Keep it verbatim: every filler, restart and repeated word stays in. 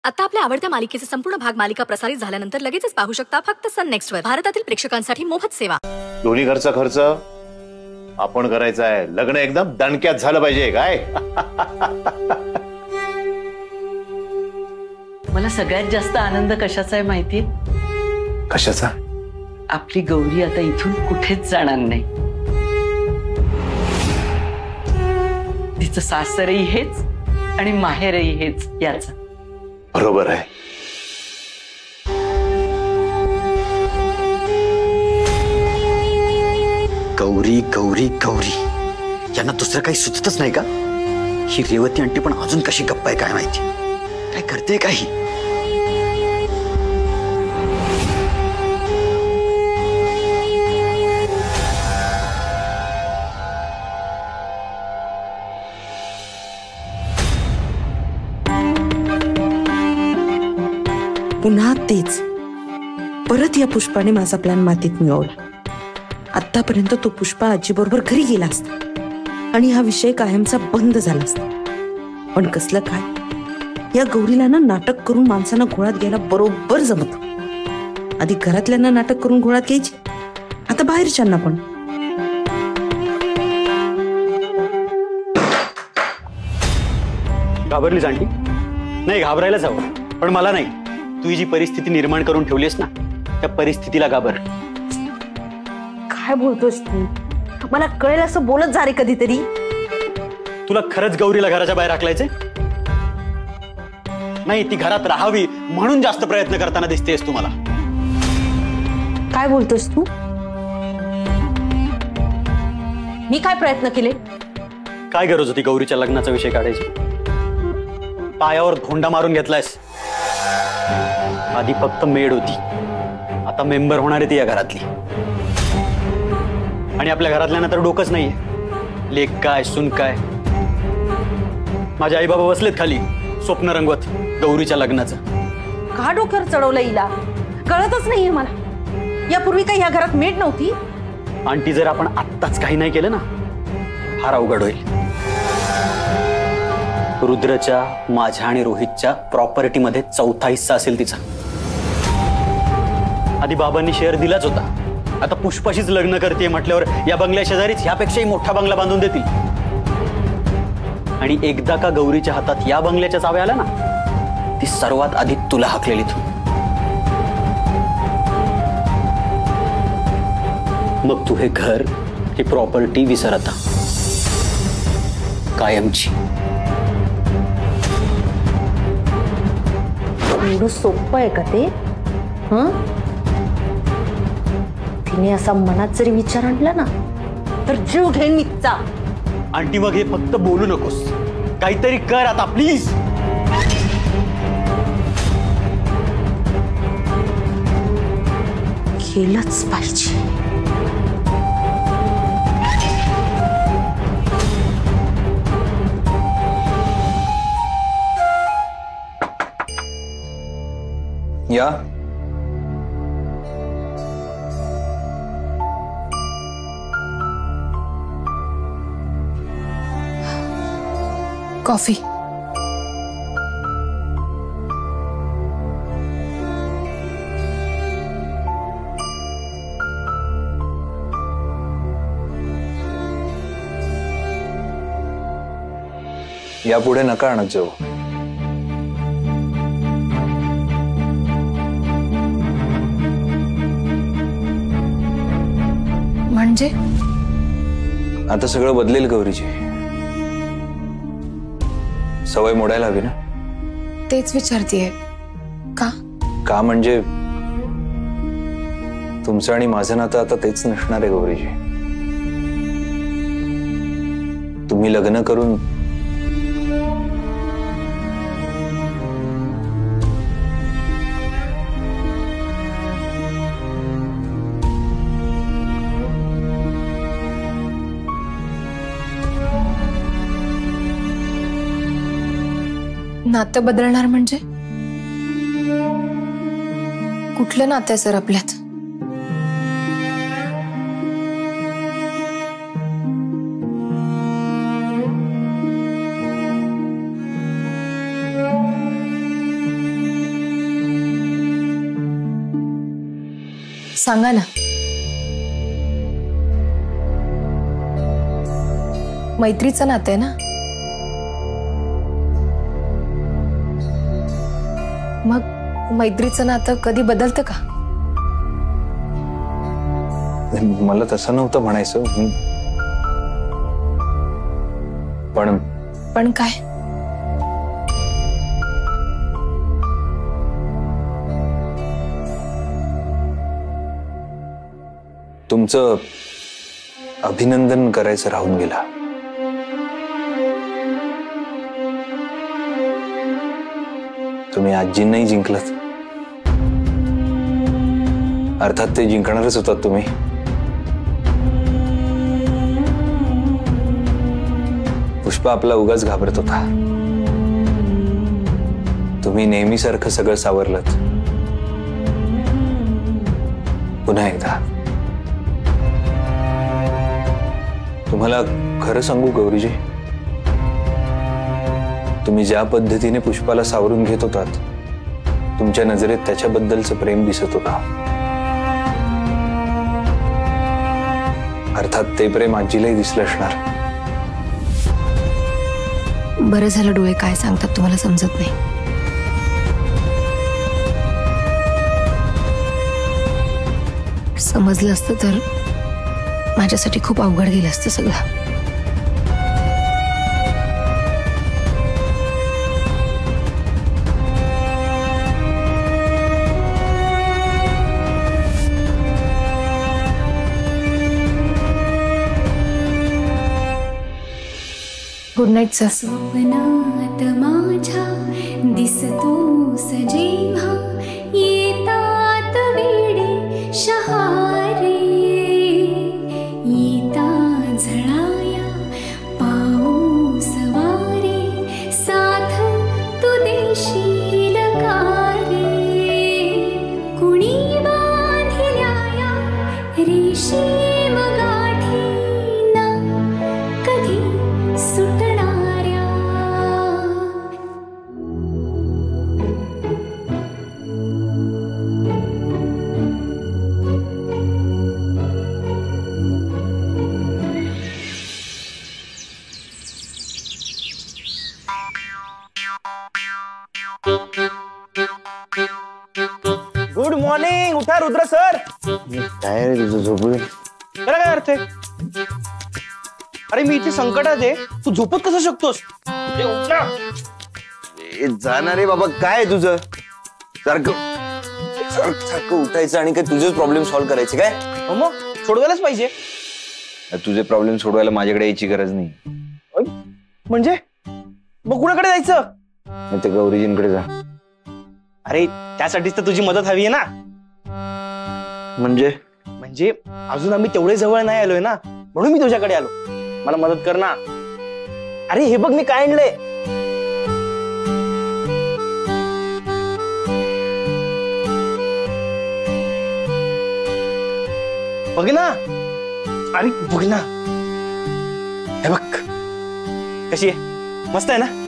आता आपल्या आवडत्या मालिकेचे संपूर्ण भाग मालिका प्रसारित झाल्यानंतर लगेचच पाहू शकता फक्त सन नेक्स्ट वर. भारतातील प्रेक्षकांसाठी मोफत सेवा. दोन्ही घरचा खर्च आपण करायचा आहे. लग्न एकदम दणक्यात झालं पाहिजे. काय मला सगळ्यात जास्त आनंद कशाचा आहे माहितीये? कशाचा? आपली गौरी आता इथून कुठेच जाणार नाही. तिचं सासरही हेच आणि माहेरही हेच याचं. बरोबर आहे. गौरी गौरी गौरी यांना दुसरं काही सुचतच नाही का? ही रेवती आंटी पण अजून कशी गप्प आहे काय माहिती. काय करते काही. पुन्हा तेच परत या पुष्पाने माझा प्लॅन मातीत मिळवला. आतापर्यंत तो पुष्पा आजीबरोबर घरी गेला असता आणि हा विषय कायमचा बंद झाला असता. पण कसलं काय, या गौरीला ना नाटक करून माणसांना घोळात घ्यायला बरोबर जमत. आधी घरातल्यांना नाटक करून घोळात घ्यायची, आता बाहेरच्यांना पण. घाबरलीस आंटी? नाही, घाबरायलाच हवं, पण मला नाही. तू ही जी परिस्थिती निर्माण करून ठेवलीस ना, त्या परिस्थितीला घाबर. काय बोलतोस तू? मला कळेल असं बोलत जा रे कधीतरी. तुला खरंच गौरीला घराच्या बाहेर हाकलायचे? नाही, ती घरात राहावी म्हणून जास्त प्रयत्न करताना दिसतेस तुम्हाला. काय बोलतोस तू? मी काय प्रयत्न केले? काय गरज होती गौरीच्या लग्नाचा विषय काढायची? पायावर धोंडा मारून घेतलायस. आधी फक्त मेड होती, आता मेंबर होणार आहे ती या घरातली. आणि आपल्या घरातल्यांना तर डोकंच नाहीये. लेक काय सुन काय. माझे आई बाबा बसलेत खाली स्वप्न रंगवत गौरीच्या लग्नाचं. का डोक्यावर चढवलं हिला? कळतच नाहीये मला. यापूर्वी काही या घरात मेड नव्हती. आंटी, जर आपण आत्ताच काही नाही केलं ना, फार अवघड होईल. रुद्रच्या, माझ्या आणि रोहितच्या प्रॉपर्टीमध्ये चौथा हिस्सा असेल तिचा. आधी बाबांनी शेअर दिलाच होता. आता पुष्पाशीच लग्न करते म्हटल्यावर या बंगल्या शेजारीच यापेक्षाही मोठा बंगला बांधून देतील. आणि एकदा का गौरीच्या हातात या बंगल्याच्या चाव्या आल्या ना, ती सर्वात आधी तुला हाकलेली तू. मग तू हे घर, ही प्रॉपर्टी विसर आता, कायमची. एवढं सोपं आहे का ते? हं? तिने असा मनात जरी विचार आणला ना, तर जीव घेईन मी तिचा. आंटी, मग हे फक्त बोलू नकोस, काहीतरी कर आता प्लीज. केलंच पाहिजे. या कॉफी. यापुढे नका आणत जाऊ. म्हणजे आता सगळं बदलेल गौरीची. सवय मोडायला हवी ना. तेच विचारतीये. का? का म्हणजे तुमचं आणि माझं नातं आता तेच नसणार आहे गौरीची. तुम्ही लग्न करून नातं बदलणार म्हणजे? कुठलं नातं आहे सर आपल्यात? सांगा ना. मैत्रीचं नातं आहे ना. मग मैत्रीचं नातं कधी बदलतं का? मला तसं नव्हतं म्हणायचं, पण पण काय? तुमचं अभिनंदन करायचं राहून गेला. तुम्ही आजींनाही जिंकलात. अर्थात ते जिंकणारच होतात तुम्ही. पुष्पा आपला उगाच घाबरत होता. तुम्ही नेहमीसारखं सगळं सावरलत. पुन्हा एकदा तुम्हाला खरं सांगू गौरीजी, तुम्ही ज्या पद्धतीने पुष्पाला सावरून घेत होतात, तुमच्या नजरेत त्याच्याबद्दलचं प्रेम दिसत होता. अर्थात ते प्रेम आजीलाही दिसलं असणार. बरं झालं डोळे काय सांगतात तुम्हाला समजत नाही. समजलं असतं तर माझ्यासाठी खूप अवघड गेलं असतं सगळं. Good night sir. स्वप्नात माझ्या दिसतोस जेव्हा येतात वेडे शहारे, येता झळाया पाऊस वारे, साथ तू देशील का रे. कुणी बांधिल्या या रेशीम गाठी ना कधी सुटणाऱ्या. Good morning. उठा रुद्र सर. काय रे तुझं झोपून? त्याला काय अर्थ आहे? अरे मी इथे संकटात आहे, तू झोपत कसं शकतोस? ए, उठ ना. ए, जाणार रे बाबा. काय तुझं सारखं सारखं सारखं उठायचं आणि काय तुझेच प्रॉब्लेम सॉल्व्ह करायचे काय? हो मग सोडवायलाच पाहिजे. तुझे प्रॉब्लेम सोडवायला माझ्याकडे यायची गरज नाही. म्हणजे मग कुणाकडे जायचं? नाही ते गौरीजींकडे जा. अरे त्यासाठीच तर तुझी मदत हवी आहे ना. म्हणजे म्हणजे अजून आम्ही तेवढे जवळ नाही आलोय ना, म्हणून मी तुझ्याकडे आलो. मला मदत कर ना. अरे हे बघ मी काय आणलंय. बघ ना. अरे बघ ना. हे बघ कशी आहे, मस्त आहे ना.